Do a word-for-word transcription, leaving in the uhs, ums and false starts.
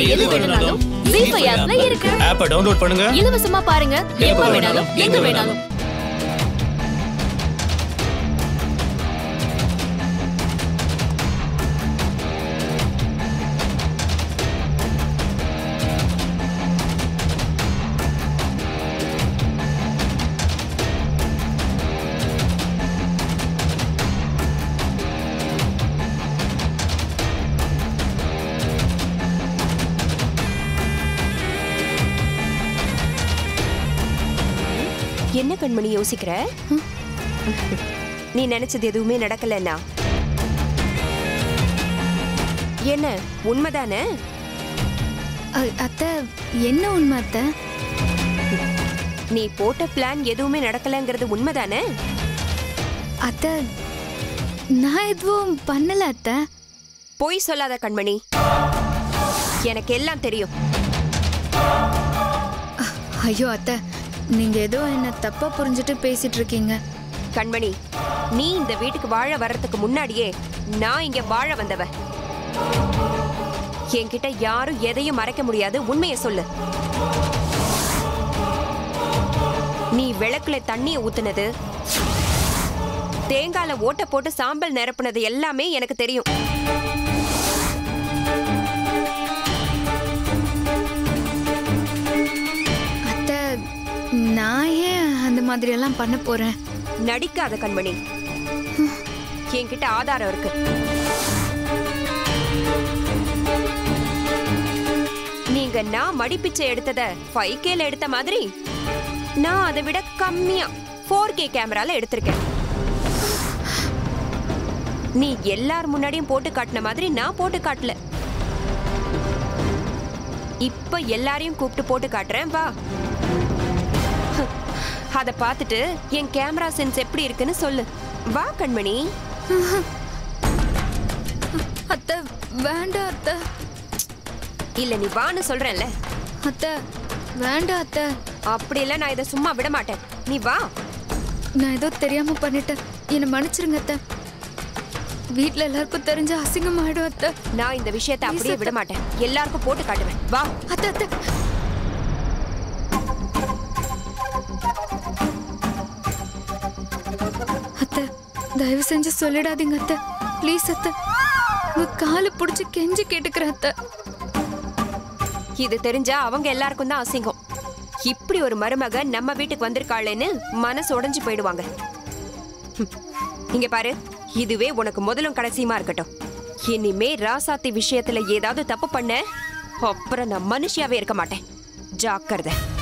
எது வேணும்னாலும் ஜீ ஃபைவ் ஆப்ல இருக்கு. ஆப்பை டவுன்லோட் பண்ணுங்க, இலவசமா பாருங்க, எப்ப வேணாலும் எங்க வேணாலும். என்ன கண்மணி யோசிக்கிற? நீ நினைச்சது எதுவுமே நடக்கலன்னா என்ன உண்மைதானே? அத்தை என்ன உண்மை அத்தை? நீ போட்ட பிளான் எதுவுமே நடக்கலங்கிறது உண்மைதானே? அத்தை நான் எதுவும் பண்ணல அத்தை. போய் சொல்லாத கண்மணி, எனக்கு எல்லாம் தெரியும். ஐயோ அத்தை, நீங்க ஏதோ என்ன தப்பா புரிஞ்சுட்டு பேசிட்டு இருக்கீங்க. கண்மணி, நீ இந்த வீட்டுக்கு வாழ வர்றதுக்கு முன்னாடியே நான் இங்க வாழ வந்தவ. என்கிட்ட யாரும் எதையும் மறைக்க முடியாது, உண்மையை சொல்லு. நீ விளக்குல தண்ணிய ஊத்துனது, தேங்கால ஓட்ட போட்டு சாம்பல் நிரப்புனது எல்லாமே எனக்கு தெரியும். நான் ஏன் அந்த மாதிரி எல்லாம் பண்ண போறேன்? நடிக்காத கண்மணி, என்கிட்ட ஆதாரம் இருக்கு. நீங்க நான் மடிப்பிச்சை எடுத்தத ஃபைவ் கேல எடுத்த மாதிரி நான் அதை விட கம்மியா ஃபோர் கே கேமரால எடுத்திருக்கேன். நீ எல்லார் முன்னாடியும் போட்டு காட்டின மாதிரி நான் போட்டு காட்டல. இப்ப எல்லாரையும் கூப்பிட்டு போட்டு காட்டுறேன், வா. அத பார்த்துட்டு என் கேமரா சென்ஸ் எப்படி இருக்குன்னு சொல்லு, வா கண்மணி. அத்தை வேண்டாம் அத்தை. இல்ல நீ வான்னு சொல்றேன்ல. அத்தை வேண்டாம் அத்தை. அப்படி இல்ல நான் இதை சும்மா விட மாட்டேன், நீ வா. நான் ஏதோ தெரியாம பண்ணிட்டேன், என்ன மன்னிச்சிருங்க அத்தை. வீட்ல எல்லாருக்கும் தெரிஞ்ச அசிங்கமாயிடும் அத்தை. நான் இந்த விஷயத்தை அப்படியே விட மாட்டேன், எல்லாருக்கும் போட்டு காட்டுவேன், வா. அத்தை அத்தை அத்தை தயவு செஞ்சு சொல்லிடாதீங்க அத்தை, ப்ளீஸ் அத்தை. உங்க காலை பிடிச்சி கெஞ்சி கேட்டுக்கிறேன் அத்தை. இது தெரிஞ்சா அவங்க எல்லாருக்கும் தான் அசிங்கம். இப்படி ஒரு மருமக நம்ம வீட்டுக்கு வந்திருக்காளேன்னு மனசு உடைஞ்சு போயிடுவாங்க. இங்க பாரு, இதுவே உனக்கு முதலும் கடைசியுமா இருக்கட்டும். இனிமே ராசாத்தி விஷயத்துல ஏதாவது தப்பு பண்ண, அப்புறம் நான் மனுஷியாவே இருக்க மாட்டேன், ஜாக்கிரதை.